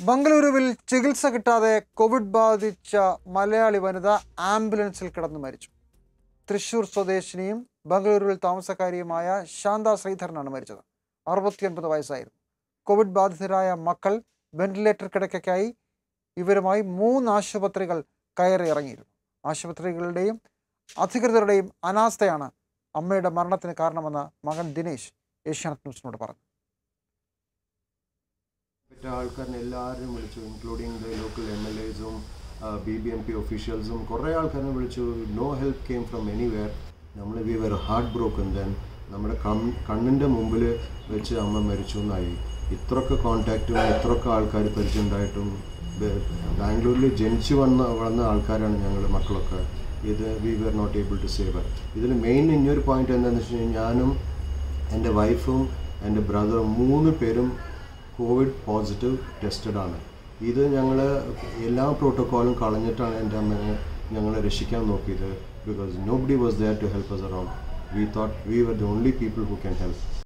ബംഗളൂരുവിൽ ചികിത്സ കിട്ടാതെ കോവിഡ് ബാധിച്ച മലയാളി വനിത ആംബുലൻസിൽ കിടന്നു മരിച്ചു. തൃശൂർ സ്വദേശിനിയും ബംഗളൂരുവിൽ താമസക്കാരിയുമായ ശാന്ത ശ്രീധരനാണ് മരിച്ചത്. 69 വയസ്സായിരുന്നു. കോവിഡ് ബാധിതരായ മക്കൾ വെന്റിലേറ്റർ കിടക്കയ്ക്കായി ഇവരുമായി 3 ആശുപത്രികൾ കയറി ഇറങ്ങിയിരുന്നു. ആശുപത്രികളുടെയും അധികൃതരുടെയും അനാസ്ഥയാണ് അമ്മയുടെ മരണത്തിന് കാരണമെന്ന് മകൻ ദിനേശ് ഏഷ്യാനെറ്റ് ന്യൂസിനോട് പറഞ്ഞു. ആൾക്കാരനെ എല്ലാവരും വിളിച്ചു, ഇൻക്ലൂഡിങ് ദ ലോക്കൽ MLAസും BBMP ഒഫീഷ്യൽസും കുറേ ആൾക്കാരെ വിളിച്ചു. No help came from anywhere. നമ്മൾ we were heartbroken. Then നമ്മുടെ കണ്ണിൻ്റെ മുമ്പിൽ വെച്ച് അമ്മ മരിച്ചു എന്നായി. ഇത്രയൊക്കെ കോൺടാക്റ്റും ഇത്രയൊക്കെ ആൾക്കാർ പരിചയമുണ്ടായിട്ടും ബാംഗ്ലൂരിൽ ജനിച്ചു വളർന്ന ആൾക്കാരാണ് ഞങ്ങൾ മക്കളൊക്കെ. ഇത് we were not able to save. ഇതിൽ മെയിൻ ഇനിയൊരു പോയിന്റ് എന്താണെന്ന് വെച്ച് കഴിഞ്ഞാൽ ഞാനും എൻ്റെ വൈഫും എൻ്റെ ബ്രദറും 3 പേരും കോവിഡ് പോസിറ്റീവ് ടെസ്റ്റഡ് ആണ്. ഇത് ഞങ്ങൾ എല്ലാ പ്രോട്ടോക്കോളും കളഞ്ഞിട്ടാണ് എൻ്റെ അമ്മനെ ഞങ്ങൾ രക്ഷിക്കാൻ നോക്കിയത്. Because nobody was there to help us around. We thought we were the only people who can help.